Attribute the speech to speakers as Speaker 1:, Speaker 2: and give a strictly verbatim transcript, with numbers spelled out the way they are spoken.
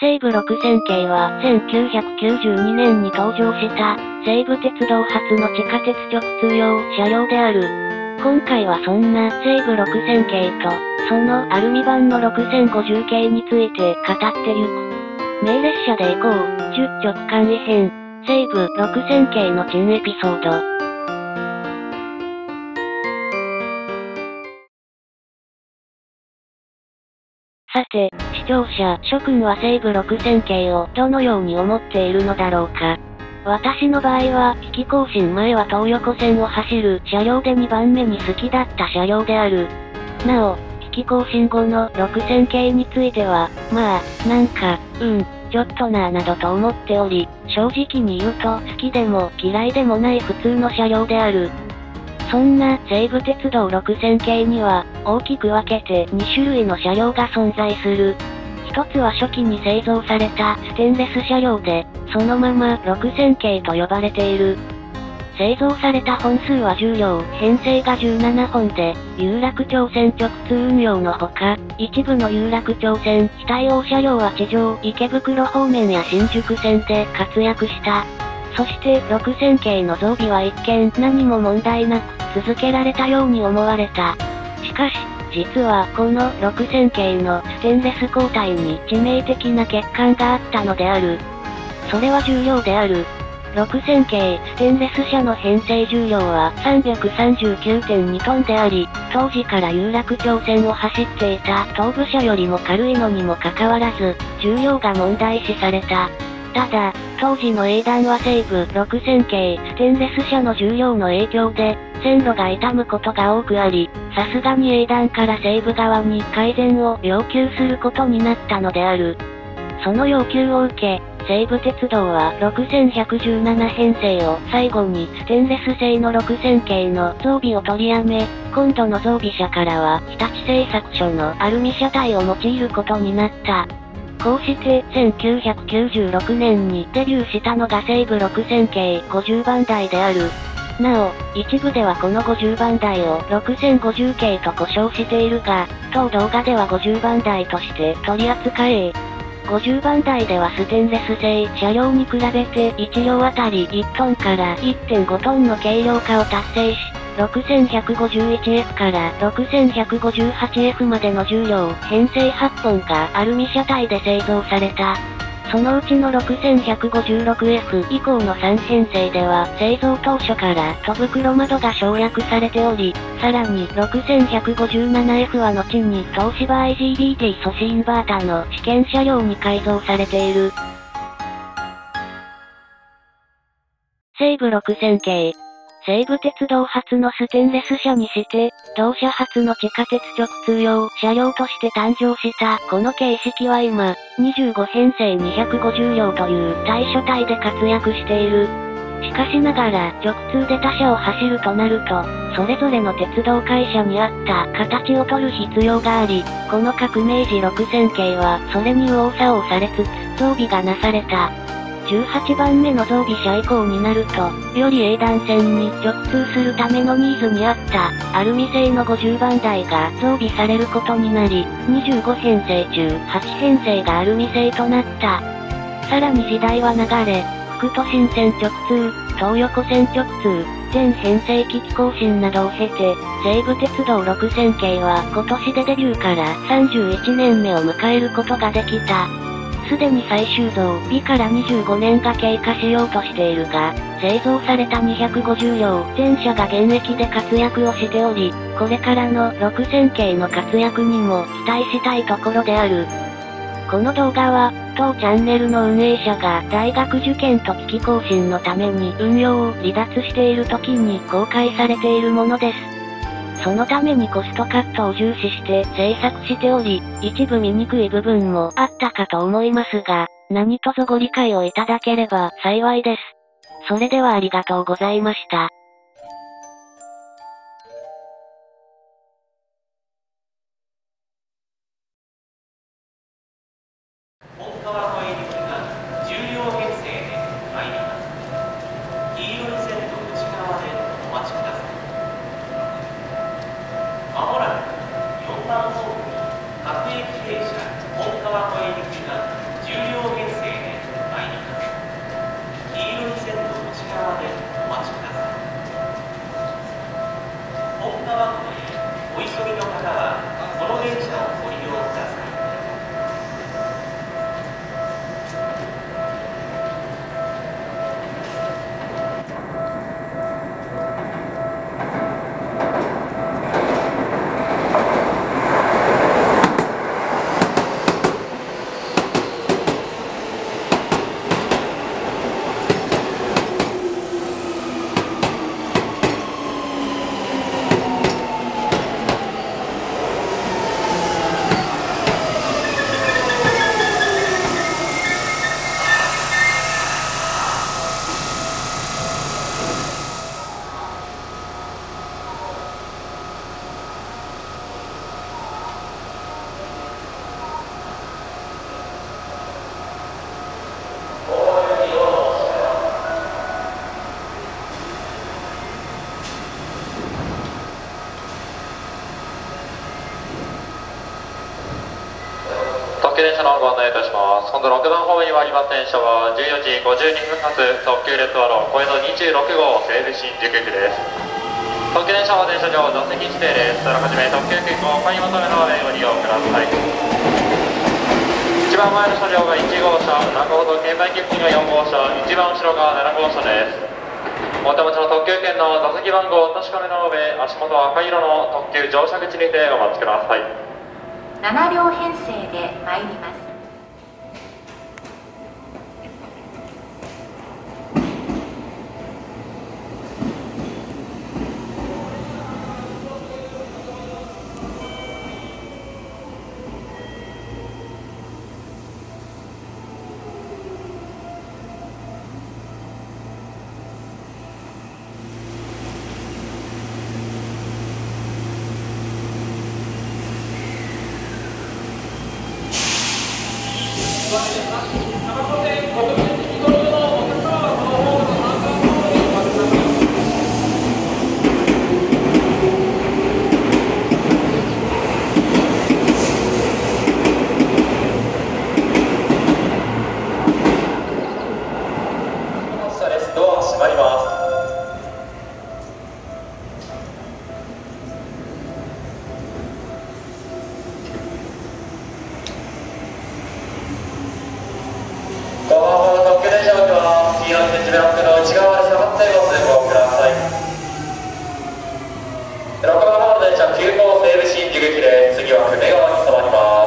Speaker 1: 西武ろくせん系はせんきゅうひゃくきゅうじゅうにねんに登場した西武鉄道初の地下鉄直通用車両である。今回はそんな西武ろくせん系とそのアルミ版のろくせんごじゅう系について語ってゆく。名列車で行こう、じゅっ直簡易編、西武ろくせん系の珍エピソード。さて、視聴者諸君は西武ろくせん系をどのように思っているのだろうか。私の場合は、引き更新前は東横線を走る車両でにばんめに好きだった車両である。なお、引き更新後のろくせん系については、まあ、なんか、うん、ちょっとなぁなどと思っており、正直に言うと好きでも嫌いでもない普通の車両である。そんな西武鉄道ろくせん系には、大きく分けてに種類の車両が存在する。一つは初期に製造されたステンレス車両で、そのままろくせん系と呼ばれている。製造された本数はじゅう両、編成がじゅうななほんで、有楽町線直通運用のほか、一部の有楽町線非対応車両は地上、池袋方面や新宿線で活躍した。そしてろくせん系の増備は一見何も問題なく続けられたように思われた。しかし、実はこのろくせん系のステンレス鋼体に致命的な欠陥があったのである。それは重量である。ろくせん系ステンレス車の編成重量は さんびゃくさんじゅうきゅうてんにトンであり、当時から有楽町線を走っていた東武車よりも軽いのにもかかわらず、重量が問題視された。ただ、当時の英断は西武ろくせん系ステンレス車の重量の影響で、線路が傷むことが多くあり、さすがに英断から西武側に改善を要求することになったのである。その要求を受け、西武鉄道はろくせんひゃくじゅうなな編成を最後にステンレス製のろくせん系の増備を取りやめ、今度の増備車からは日立製作所のアルミ車体を用いることになった。こうしてせんきゅうひゃくきゅうじゅうろくねんにデビューしたのが西武ろくせん系ごじゅうばん台である。なお、一部ではこのごじゅうばん台をろくせんごじゅう系と呼称しているが、当動画ではごじゅうばん台として取り扱え。ごじゅうばん台ではステンレス製車両に比べていち両あたりいちトンから いってんごトンの軽量化を達成し、ろくせんひゃくごじゅういちエフ からろくせんひゃくごじゅうはちエフ までの重量編成はっぽんがアルミ車体で製造された。そのうちの ろくせんひゃくごじゅうろくエフ 以降のさん編成では製造当初から戸袋窓が省略されており、さらに ろくせんひゃくごじゅうななエフ は後に東芝 アイジービーティー 素子インバーターの試験車両に改造されている。西武ろくせん系。西武鉄道初のステンレス車にして、同社初の地下鉄直通用車両として誕生したこの形式は今、にじゅうご編成にひゃくごじゅう両という大所帯で活躍している。しかしながら直通で他社を走るとなると、それぞれの鉄道会社に合った形を取る必要があり、この革命時ろくせん系はそれに右往左往されつつ増備がなされた。じゅうはちばんめの増備車以降になると、より英断線に直通するためのニーズに合ったアルミ製のごじゅうばん台が増備されることになり、にじゅうご編成中はち編成がアルミ製となった。さらに時代は流れ、副都心線直通、東横線直通、全編成機器更新などを経て、西武鉄道ろくせん系は今年でデビューからさんじゅういちねんめを迎えることができた。すでに最終増備からにじゅうごねんが経過しようとしているが、製造されたにひゃくごじゅう両全車が現役で活躍をしており、これからのろくせん系の活躍にも期待したいところである。この動画は、当チャンネルの運営者が大学受験と機器更新のために運用を離脱している時に公開されているものです。そのためにコストカットを重視して制作しており、一部見にくい部分もあったかと思いますが、何卒ご理解をいただければ幸いです。それではありがとうございました。
Speaker 2: 本川越行きがじゅう両編成で参ります。黄色い線の内側でお待ちください。まもなくよんばんホームに各駅停車本川越行きがじゅう両
Speaker 3: 特急電車のご案内いたします。今度ろくばんホームに参ります電車はじゅうよじごじゅうにふん発特急レッドアロー小江戸にじゅうろくごう西武新宿駅です。特急電車は電車上座席指定です。あらかじめ特急券をお買い求めの上ご利用ください。一番前の車両がいちごうしゃ、中ほど券売切符がよんごうしゃ、一番後ろがななごうしゃです。お手持ちの特急券の座席番号を確かめの上、足元赤色の特急乗車口にてお待ちください。
Speaker 4: ななりょう編成で参ります。
Speaker 3: ドア閉まります。後方の特急電車では黄色い鉄ブロックの内側で下がってご通行ください。ろくばんホーム電車きゅうごう西武新宿駅です。次は久米川に停まります。